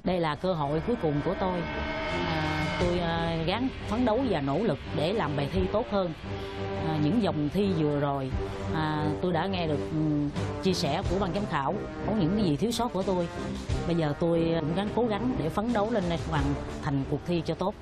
Đây là cơ hội cuối cùng của tôi. Tôi gắng phấn đấu và nỗ lực để làm bài thi tốt hơn. Những vòng thi vừa rồi tôi đã nghe được chia sẻ của ban giám khảo, có những cái gì thiếu sót của tôi. Bây giờ tôi cũng cố gắng để phấn đấu lên để hoàn thành cuộc thi cho tốt.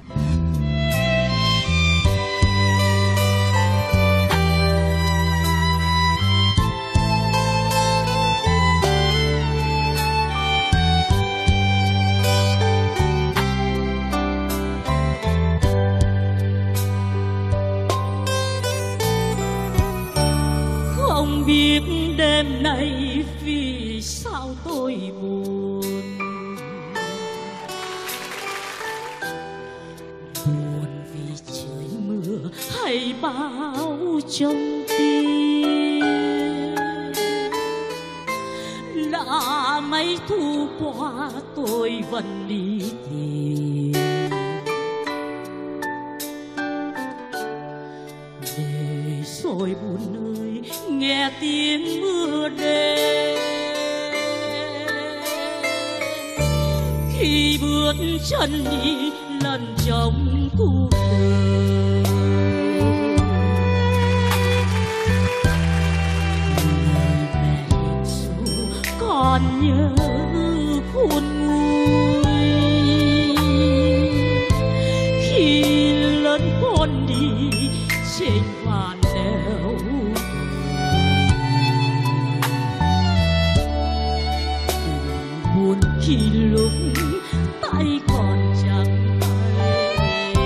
Không biết đêm nay vì sao tôi buồn, buồn vì trời mưa hay bão trong tim. Đã mấy thu qua tôi vẫn đi tìm, để rồi buồn ơi nghe tiếng mưa đêm. Khi bước chân đi lần trong cuộc đời, người mẹ hiền dỗ còn nhớ khôn nguôi. Khi lớn con đi trên vạn nẻo, buồn khi lúc tay còn chẳng tay.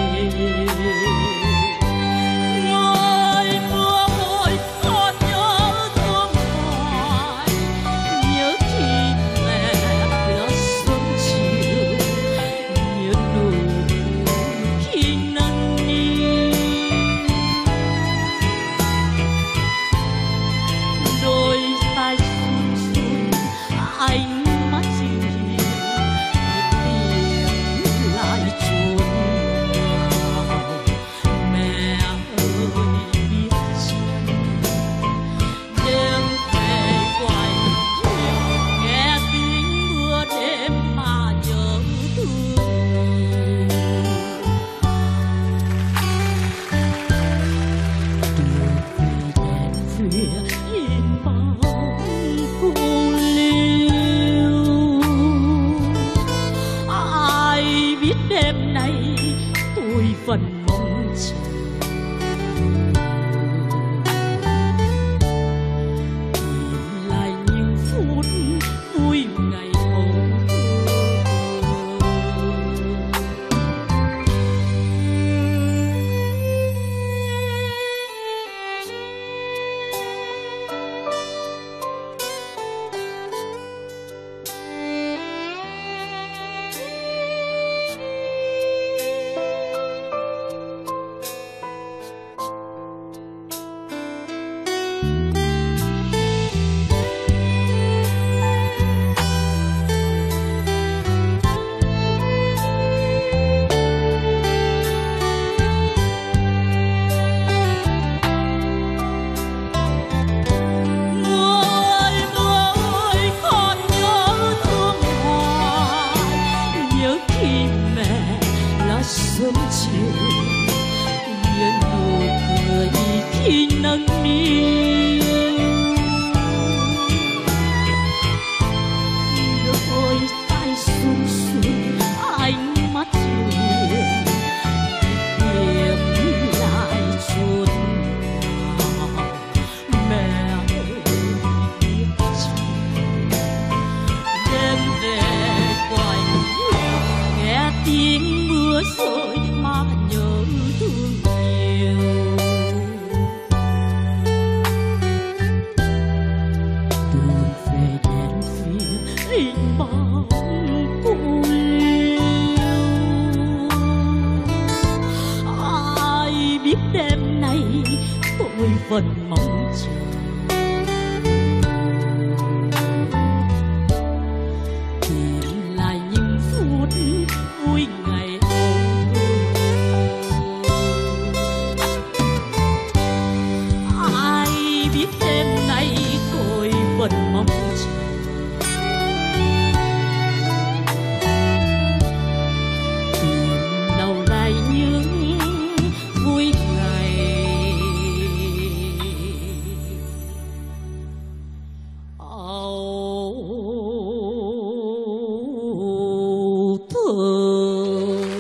Ngồi mưa ôi con nhớ thương hoài, nhớ khi mẹ đã sớm chiều, nhớ nụ khi nâng niu. Đôi tay run run anh mắt dịu hiền, tìm lại chốn nào. Mẹ ơi biết chăng đêm về quạnh hiu, nghe tiếng mưa đêm mà nhớ thương nhiều. Đường về đèn khuya in bóng cô liêu. Ai biết đêm nay tôi vẫn mong chờ, tìm lại những phút vui ngày ấu thơ. Sớm chiều nhớ nụ cười khi nâng niu. Đôi tay run run ánh mắt dịu hiền, tìm lại chốn nào. Mẹ ơi biết chăng đêm về quạnh hiu, nghe tiếng mưa rơi mà nhớ thương nhiều. Đường về đèn phía in bóng cô liêu. Ai biết đêm nay tôi vẫn mong chờ, tìm lại những phút vui ngày ấu thơ. Ai biết đêm nay tôi vẫn mong chờ, mơ.